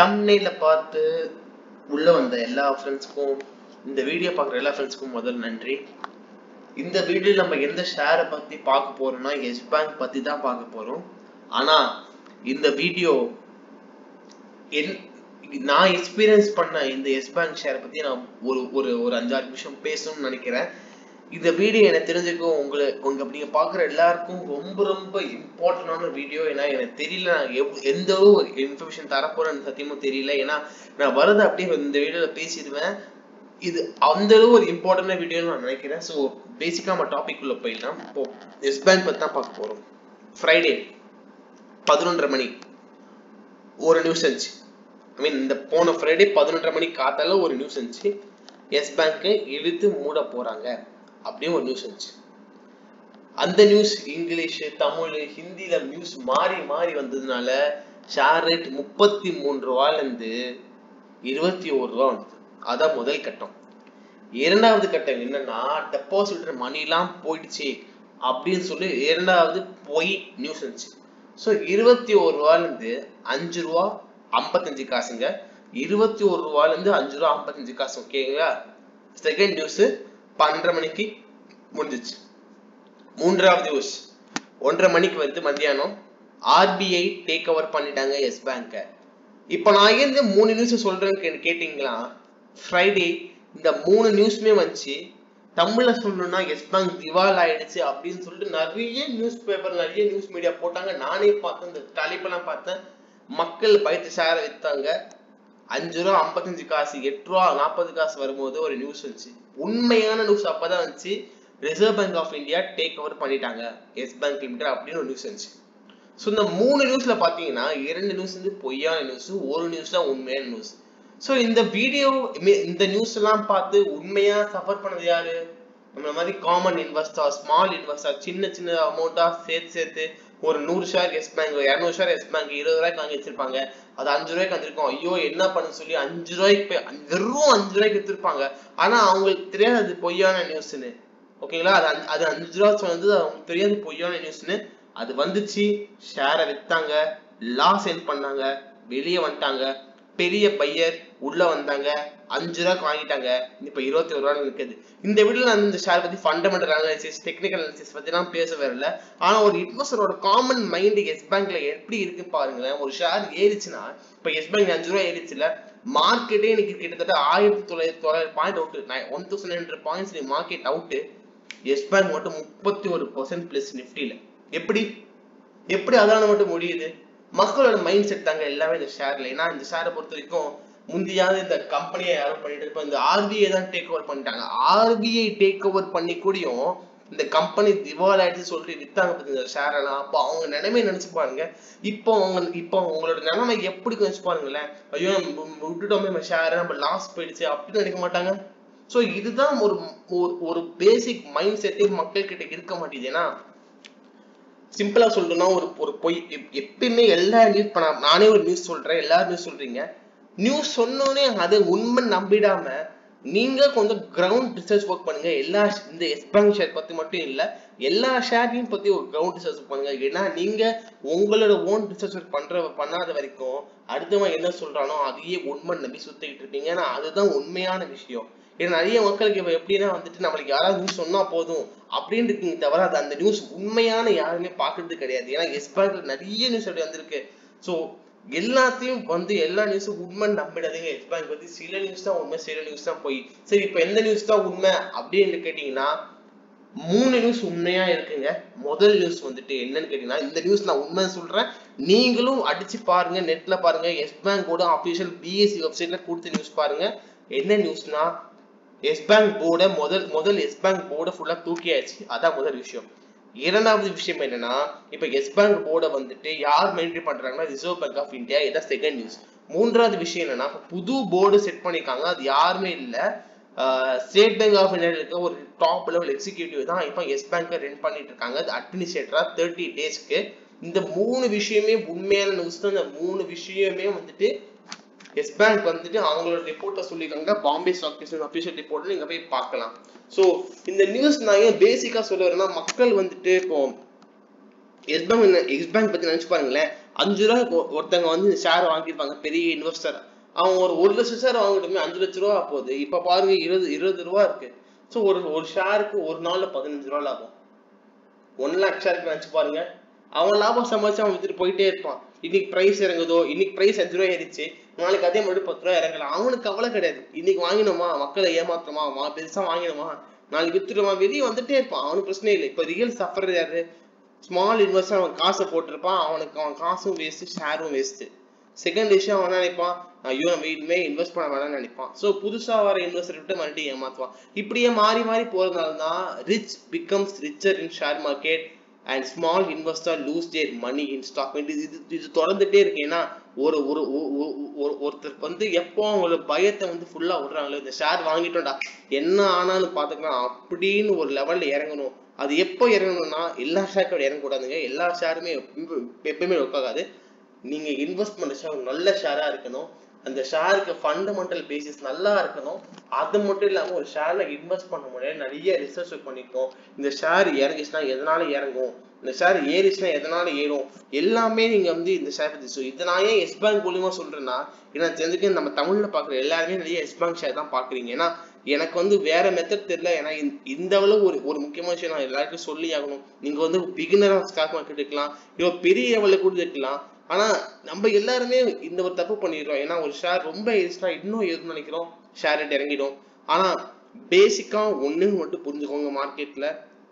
thumbnail பார்த்து உள்ள வந்த எல்லா ஃப்ரெண்ட்ஸ்க்கும் இந்த வீடியோ பார்க்குற எல்லா ஃப்ரெண்ட்ஸ்க்கும் முதல்ல நன்றி. இந்த வீடியோல நம்ம எந்த ஷேரை பத்தி பார்க்க போறோம்னா எஸ் பேங்க் பத்தி தான் பார்க்க போறோம். ஆனா இந்த வீடியோ நான் எக்ஸ்பீரியன்ஸ் பண்ண இந்த எஸ் பேங்க் ஷேரை பத்தி நான் ஒரு 5-6 நிமிஷம் பேசணும்னு நினைக்கிறேன். இந்த வீடியோ எனக்கு தெரிஞ்சுக்கும் உங்க நீங்க பாக்குற எல்லாருக்கும் ரொம்ப இம்பார்ட்டன்டான வீடியோ. ஏன்னா எனக்கு தெரியல நான் எந்த அளவு இன்ஃபர்மேஷன் தரப்போறேன்னு சத்தியமும் தெரியல. ஏன்னா நான் வரதை அப்படியே இந்த வீடியோல பேசிடுவேன். இது அந்த அளவு ஒரு இம்பார்ட்டன்டான வீடியோன்னு நான் நினைக்கிறேன். ஸோ பேசிக்கா நம்ம டாபிக் உள்ள போயிடலாம். இப்போ எஸ் பேங்க் பத்தி தான் பார்க்க போறோம். ஃப்ரைடே 11:30 மணி ஒரு நியூஸ் இருந்துச்சு. ஐ மீன் இந்த போன ஃப்ரைடே 11:30 மணி காத்தால ஒரு நியூஸ் இருந்துச்சு. எஸ் பேங்க் இழுத்து மூட போறாங்க அப்படின்னு ஒரு நியூஸ் இருந்துச்சு. அந்த நியூஸ் இங்கிலீஷ், தமிழ், ஹிந்தில நியூஸ் மாறி வந்ததுனால ஷேர் ரேட் 33 ரூபாயில இருந்து 21 ரூபா வந்தது. அதான் முதல் கட்டம். இரண்டாவது கட்டம் என்னன்னா டெபாசிட் மணி எல்லாம் போயிடுச்சு அப்படின்னு சொல்லி இரண்டாவது போய் நியூஸ் இருந்துச்சு. ஸோ 21 ரூபாயில இருந்து 5 ரூபா 55 காசுங்க. 21 ரூபாயில இருந்து 5 ரூபா 55 காசு. ஓகேங்களா? செகண்ட் நியூஸ் 12:30 மணிக்கு முடிஞ்சிச்சு. மூன்றாவது நியூஸ் 1:30 மணிக்கு வந்து மத்தியானம் ஆர்பிஐ டேக் ஓவர் பண்ணிட்டாங்க எஸ் பேங்க. இப்ப நான் ஏன் இந்த 3 நியூஸ் சொல்றேன்னு கேட்டீங்களா? ஃப்ரைடே இந்த 3 நியூஸ்மே வந்துச்சு. தமிழ்ல சொல்லணும்னா எஸ் பேங்க் திவால் ஆயிடுச்சு அப்படின்னு சொல்லிட்டு நிறைய நியூஸ் பேப்பர், நிறைய நியூஸ் மீடியா போட்டாங்க. நானே பார்த்தேன், இந்த தலைப்பெல்லாம் பார்த்தேன். மக்கள் பயத்து ஷேரை வித்தாங்க. 5 ரூபா 55 காசு 8 ரூபா 40 காசு வரும்போது ஒரு நியூஸ் வந்துச்சு. உண்மையான நியூஸ் அப்பதான் வந்துச்சு. Reserve Bank of India take over பண்ணிட்டாங்க எஸ் பேங்க் லிமிடெட் அப்படின்னு ஒரு நியூஸ் வந்துச்சு. ஸோ இந்த 3 நியூஸ்ல பாத்தீங்கன்னா 2 நியூஸ் வந்து பொய்யான நியூஸ், ஒரு நியூஸ் தான் உண்மையான நியூஸ். ஸோ இந்த வீடியோ இந்த நியூஸ் எல்லாம் பார்த்து உண்மையா சஃபர் பண்ணது யாரு? நம்மள மாதிரி காமன் இன்வெஸ்டர், ஸ்மால் இன்வெஸ்டர், சின்ன அமௌண்டா சேர்த்து ஒரு 100 share Yes Bank, 200 share Yes Bank 20 ரூபாய்க்கு வாங்கி வச்சிருப்பாங்க. அது 5 ரூபாய்க்கு வந்திருக்கும். ஐயோ என்ன பண்ணு சொல்லி 5 ரூபாய்க்கு வெறும் 5 ரூபாய்க்கு வித்துருப்பாங்க. ஆனா அவங்களுக்கு தெரியாது அது பொய்யான நியூஸ்ன்னு. ஓகேங்களா? அது 5 ரூபா சொன்னது அவங்களுக்கு தெரியாது பொய்யான நியூஸ்ன்னு. அது வந்துச்சு, ஷேரை வித்தாங்க, லாஸ் என் பண்ணாங்க, வெளியே வந்துட்டாங்க. பெரிய பையர் உள்ள வந்தாங்க, 5 ரூபாய்க்கு வாங்கிட்டாங்க. இப்ப 21 ரூபாய் இருக்குது. இந்த வீடியோல நான் இந்த ஷேர் பத்தி ஃபண்டமெண்டல் அனாலிசிஸ், டெக்னிக்கல் அனாலிசிஸ் பத்தி எல்லாம் பேச வரல. ஆனா ஒரு இன்வெஸ்டரோட காமன் மைண்ட் எஸ் பேங்க்ல எப்படி இருக்கு பாருங்களேன். ஒரு ஷேர் ஏறிச்சுன்னா, இப்ப எஸ் பேங்க் 5 ரூபாய் ஏறிச்சுல, மார்க்கெட்டே இன்னைக்கு கிட்டத்தட்ட 1900 point out, 1900 points market out. Yes Bank மட்டும் 31% பிளஸ் நிப்டில. எப்படி அதான மட்டும் முடியுது? மக்களோட மைண்ட் செட் தாங்க எல்லாமே இந்த ஷேர்ல. ஏன்னா இந்த ஷேரை பொறுத்த வரைக்கும் முந்தியாவது இந்த கம்பெனியை யாரும் பண்ணிட்டு இருப்போம். இந்த ஆர்பிஐ தான் டேக் ஓவர் பண்ணிட்டாங்க. ஆர்பிஐ டேக் ஓவர் பண்ணி கூடியும் இந்த கம்பெனி திவால் ஆயிடுச்சு சொல்லிட்டு வித்தாங்க இந்த ஷேர் எல்லாம். அப்போ அவங்க நிலைமை நினைச்சு பாருங்க. இப்போ உங்களோட நிலைமை எப்படி நினைச்சு பாருங்களேன். ஐயோ விட்டுட்டோமே நம்ம ஷேரை, நம்ம லாஸ் போயிடுச்சு அப்படின்னு நினைக்க மாட்டாங்க. ஸோ இதுதான் ஒரு பேசிக் மைண்ட் செட்டே மக்கள் கிட்ட இருக்க மாட்டேங்குது. ஏன்னா சிம்பிளா சொல்லணும்னா ஒரு பொய் எப்பயுமே எல்லா நியூஸ் பண்ண, நானே ஒரு நியூஸ் சொல்றேன், எல்லாரும் நியூஸ் சொல்றீங்க. நியூஸ் சொன்னோடனே அதை உண்மை நம்பிடாம நீங்க கொஞ்சம் கிரவுண்ட் ரிசர்ச் ஒர்க் பண்ணுங்க. இந்த எஸ் பேங்க் ஷேர் பத்தி மட்டும் இல்ல, எல்லா ஷேரையும் பத்தி ஒரு கிரவுண்ட் ரிசர்ச் பண்ணுங்க. ஏன்னா நீங்க உங்களோட ஓன் ரிசர்ச் ஒர்க் பண்ணாத வரைக்கும் அடுத்தவன் என்ன சொல்றானோ அதையே உண்மை நம்பி சுத்திக்கிட்டு இருப்பீங்க. ஏன்னா அதுதான் உண்மையான விஷயம். ஏன்னா நிறைய மக்களுக்கு இப்ப எப்படின்னா வந்துட்டு நம்மளுக்கு யாராவது நியூஸ் சொன்னா போதும் அப்படின்னு இருக்கீங்க தவிர அது அந்த நியூஸ் உண்மையான யாருமே பாக்குறது கிடையாது. ஏன்னா எஸ் பேங்க்ல நிறைய நியூஸ் அப்படி வந்திருக்கு. ஸோ எல்லாத்தையும் எல்லா நியூஸும் உண்மை நம்பிடாதீங்க. எஸ் பேங்க் பத்தி சில நியூஸ் தான் உண்மை, சில நியூஸ் தான் போய். சரி, இப்ப எந்த நியூஸ் தான் உண்மை அப்படின்னு கேட்டீங்கன்னா 3 நியூஸ் உண்மையா இருக்குங்க. முதல் நியூஸ் வந்துட்டு என்னன்னு கேட்டீங்கன்னா, இந்த நியூஸ் நான் உண்மை சொல்றேன், நீங்களும் அடிச்சு பாருங்க, நெட்ல பாருங்க, எஸ் பேங்கோட அபிஷியல் பிஎஸ்சி வெப்சைட்ல கொடுத்த நியூஸ் பாருங்க. என்ன நியூஸ்னா, எஸ் பேங்க் போர்டை முதல் எஸ் பேங்க் போர்டை ஃபுல்லா தூக்கியாச்சு. அதான் முதல் விஷயம். இரண்டாவது விஷயம் என்னன்னா, இப்ப எஸ் பேங்க் போர்டை வந்துட்டு யார் மெயின்டைன் பண்றாங்கன்னா ரிசர்வ் பேங்க் ஆஃப் இந்தியா. இதான் செகண்ட் நியூஸ். மூன்றாவது விஷயம் என்னன்னா, புது போர்டு செட் பண்ணிருக்காங்க. அது யாருமே இல்ல, ஸ்டேட் பேங்க் ஆஃப் இந்தியா இருக்க ஒரு டாப் லெவல் எக்ஸிக்யூட்டிவ் தான் இப்ப எஸ் பேங்கை ரன் பண்ணிட்டு இருக்காங்க. அது அட்மினிஸ்ட்ரேட்டரா 30 டேஸ்க்கு. இந்த 3 விஷயமே உண்மையான நியூஸ் தான். இந்த 3 விஷயமே வந்துட்டு எஸ் பேங்க் வந்துட்டு அவங்களோட ரிப்போர்ட்டை சொல்லிருக்காங்க. Bombay stock exchange official report நீங்க போய் பார்க்கலாம். ஸோ இந்த நியூஸ் நான் ஏன் பேசிக்கா சொல்ல வரேன்னா, மக்கள் வந்துட்டு இப்போ எஸ் பேங்க் பத்தி நினைச்சு பாருங்களேன். 5 ரூபாய்க்கு ஒருத்தங்க வந்து இந்த ஷேர் வாங்கியிருப்பாங்க, பெரிய இன்வெஸ்டர். அவன் ஒரு லட்சம் ஷேர் வாங்கட்டுமே 5 லட்ச ரூபா போகுது. இப்ப பாருங்க 20 ரூபா இருக்கு. ஸோ ஒரு ஷேருக்கு ஒரு நாள்ல 15 ரூபா லாபம். 1 லேக் ஷேருக்கு நினைச்சு பாருங்க. அவன் லாபம் சம்பாதிச்சு அவன் வித்துட்டு போயிட்டே இருப்பான். இன்னைக்கு பிரைஸ் இறங்குதோ, இன்னைக்கு பிரைஸ் 5 ரூபாய் ஏறிச்சு, நாளைக்கு அதே மாதிரி 10 ரூபாய் இறங்கலாம். அவனுக்கு கவலை கிடையாது. இன்னைக்கு வாங்கினோமா, மக்களை ஏமாத்தணுமா, பெருசா வாங்கினோமா, நாளைக்கு வித்துடுமா, வெளியே வந்துட்டே இருப்பான். அவனுக்கு பிரச்சனை இல்லை. இப்ப ரியல் சஃபர் யாரு? Small investor. அவன் காசை போட்டிருப்பான், அவன் காசும் வேஸ்ட், ஷேரும் வேஸ்ட். செகண்ட் விஷயம் அவன் நினைப்பான், ஐயோ நம்ம இனிமே இன்வெஸ்ட் பண்ண வேணாம்னு நினைப்பான். ஸோ புதுசா வர இன்வெஸ்டர் விட்டு மறுபடியும் ஏமாத்துவான். இப்படியே மாறி மாறி போறதுனால தான் rich becomes richer in share market and small investor lose their money in stock. இது தொடர்ந்துட்டே இருக்கு. ஏன்னா ஒருத்தருக்கு வந்து எப்போ அவங்களோட பயத்தை வந்து ஃபுல்லா விடுறாங்களோ, இந்த ஷேர் வாங்கிட்டோம்டா என்ன ஆனாலும் பாத்துக்கலாம் அப்படின்னு ஒரு லெவல்ல இறங்கணும். அது எப்போ இறங்கணும்னா, எல்லா ஷேரோட இறங்கக்கூடாதுங்க. எல்லா ஷேருமே எப்பயுமே ஒர்க்காகாது. நீங்க இன்வெஸ்ட் பண்ண ஷேர் நல்ல ஷேரா இருக்கணும். அந்த ஷேருக்கு ஃபண்டமெண்டல் பேசிஸ் நல்லா இருக்கணும். அது மட்டும் இல்லாம ஒரு ஷேர்ல இன்வெஸ்ட் பண்ண முடியாது, நிறைய ரிசர்ச் பண்ணிக்கணும். இந்த ஷேர் இறங்கிச்சுன்னா எதனால இறங்கும், இந்த ஷேர் ஏறிச்சுன்னா எதனால ஏறும், எல்லாமே நீங்க வந்து இந்த ஷேர் பத்தி. இதை நான் ஏன் எஸ் பேங்க் மூலியமா சொல்றேன்னா, ஏன்னா தெரிஞ்சுக்க நம்ம தமிழ்ல பாக்குற எல்லாருமே நிறைய எஸ் பேங்க் ஷேர் தான் பாக்குறீங்க. ஏன்னா எனக்கு வந்து வேற மெத்தட் தெரியல. ஏன்னா இந்த அளவு ஒரு முக்கியமான விஷயம் நான் எல்லாருக்கும் சொல்லி ஆகணும். நீங்க வந்து பிகினரா ஸ்டாக் மார்க்கெட் இருக்கலாம், இவ்வளவு பெரிய லெவல்ல கூட இருக்கலாம். ஆனா நம்ம எல்லாருமே இந்த ஒரு தப்பு பண்ணிடுறோம். ஏன்னா ஒரு ஷேர் ரொம்ப ஏறிச்சுனா இன்னும் ஏறும்னு நினைக்கிறோம், ஷேர் ரேட் இறங்கிடும். ஆனா பேசிக்கா ஒண்ணு மட்டும் புரிஞ்சுக்கோங்க, மார்க்கெட்ல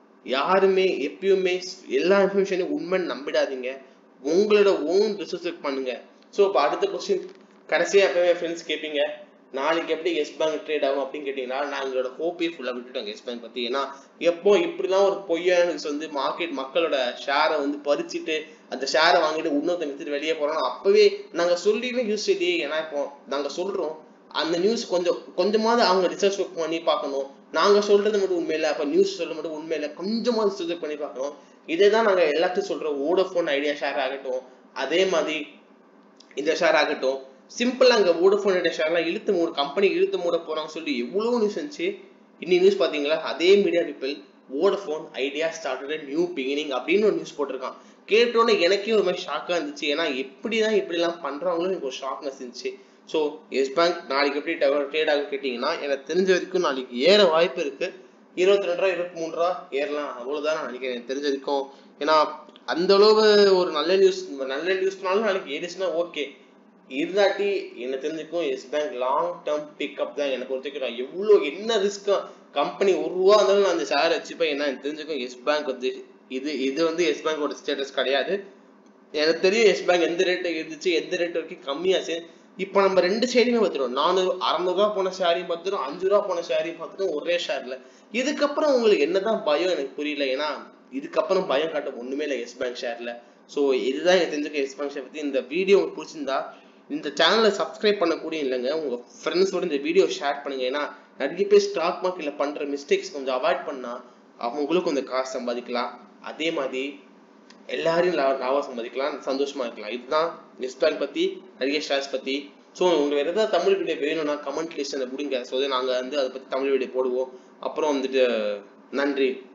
யாருமே எப்பயுமே எல்லா இன்ஃபர்மேஷனையும் உண்மைன்னு நம்பிடாதீங்க. உங்களோட ஓன் ரிசர்ச் பண்ணுங்க. ஸோ இப்போ அடுத்த கொஸ்டின் கடைசியா எப்பவுமே ஃப்ரெண்ட்ஸ் கேட்பீங்க, நாளைக்கு எப்படி எஸ் பேங்க் ட்ரேட் ஆகும் அப்படின்னு கேட்டீங்கன்னா, நான் எங்களோட ஹோப்பே ஃபுல்லா விட்டுட்டோங்க எஸ் பேங்க் பத்தி. ஏன்னா எப்போ இப்படிலாம் ஒரு பொய்யான நியூஸ் வந்து மக்களோட ஷேரை வந்து பறிச்சுட்டு அந்த ஷேரை வாங்கிட்டு இன்னொருத்த வித்துட்டு வெளியே போறோம், அப்பவே நாங்க சொல்லியுமே யூஸ் இல்லையே. ஏன்னா இப்போ நாங்க சொல்றோம், அந்த நியூஸ் கொஞ்சமாவது அவங்க ரிசர்ச் ஒர்க் பண்ணி பார்க்கணும். நாங்க சொல்றது மட்டும் உண்மை இல்லை, அப்ப நியூஸ் சொல்ல மட்டும் உண்மை இல்லை, கொஞ்சமாவது ரிசர்ச் பண்ணி பார்க்கணும். இதேதான் நாங்க எல்லாத்தையும் சொல்றோம். வோடஃபோன் ஐடியா ஷேர் ஆகட்டும், அதே மாதிரி இந்த ஷேர் ஆகட்டும், சிம்பிளா அங்க வோடஃபோன் ஐடியா ஷேர்லாம் இழுத்து மூட, கம்பெனி இழுத்து மூட போறாங்க சொல்லி எவ்வளவு நியூஸ் இருந்துச்சு. இன்னைக்கு நியூஸ் பாத்தீங்களா, அதே media people Vodafone Idea started new beginning அப்படின்னு ஒரு நியூஸ் போட்டிருக்கான். கேட்டோன்னே எனக்கே ஒரு மாதிரி ஷாக்கா இருந்துச்சு. ஏன்னா எப்படிதான் இப்படிலாம் பண்றாங்களும் எனக்கு ஒரு ஷாக்னஸ் இருந்துச்சு. ஸோ எஸ் பேங்க் நாளைக்கு எப்படி ட்ரேட் ஆகும் கேட்டீங்கன்னா, எனக்கு தெரிஞ்ச வரைக்கும் நாளைக்கு ஏற வாய்ப்பு இருக்கு. 22 ரூபா 23 ரூபா ஏறலாம், அவ்வளவுதான் நான் நினைக்கிறேன் எனக்கு தெரிஞ்ச வரைக்கும். ஏன்னா அந்த அளவு ஒரு நல்ல நியூஸ்னாலும் நாளைக்கு ஏறிச்சுன்னா ஓகே. இல்லாட்டி என்ன தெரிஞ்சுக்கும் Yes Bank long term pickup தான் எனக்கு ஒருத்தருக்கு. நான் எவ்வளவு என்ன ரிஸ்க், கம்பெனி ஒரு ரூபா இருந்தாலும் நான் அந்த ஷேர் வச்சுப்பேன். என்ன தெரிஞ்சுக்கும் எஸ் பேங்க் வந்து இது வந்து எஸ் பேங்கோட ஸ்டேட்டஸ் கிடையாது. எனக்கு தெரியும் எஸ் பேங்க் எந்த ரேட் இருந்துச்சு, எந்த ரேட் வரைக்கும் கம்மியாச்சு. இப்ப நம்ம ரெண்டு சைடுமே பார்த்துருவோம். 600 ரூபா போன ஷேரையும் பார்த்துரும், 5 ரூபா போன ஷேரையும் பார்த்துரும் ஒரே ஷேர்ல. இதுக்கப்புறம் உங்களுக்கு என்னதான் பயம் எனக்கு புரியல. ஏன்னா இதுக்கப்புறம் பயம் காட்ட ஒண்ணுமே இல்லை எஸ் பேங்க் ஷேர்ல. ஸோ இதுதான் எனக்கு தெரிஞ்சுக்க எஸ் பேங்க் ஷேர் பத்தி. இந்த வீடியோ உங்களுக்கு பிடிச்சிருந்தா இந்த சேனலை சப்ஸ்கிரைப் பண்ணக்கூடிய இல்லைங்க, உங்க ஃப்ரெண்ட்ஸோட இந்த வீடியோ ஷேர் பண்ணுங்க. ஏன்னா நிறைய பேர் ஸ்டாக் மார்க்கெட்ல பண்ற மிஸ்டேக்ஸ் கொஞ்சம் அவாய்ட் பண்ணா அவங்களும் கொஞ்சம் காசு சம்பாதிக்கலாம். அதே மாதிரி எல்லாரையும் லாபம் சம்பாதிக்கலாம், சந்தோஷமா இருக்கலாம். இதுதான் எஸ் பேங்க் பத்தி, நிறைய ஷேர்ஸ் பத்தி. ஸோ உங்களுக்கு வேற ஏதாவது தமிழ் வீடியோ வேணும்னா கமெண்ட் லிஸ்ட்ல முடிங்க. ஸோ நாங்க வந்து அதை பத்தி தமிழ் வீடியோ போடுவோம். அப்புறம் வந்துட்டு நன்றி.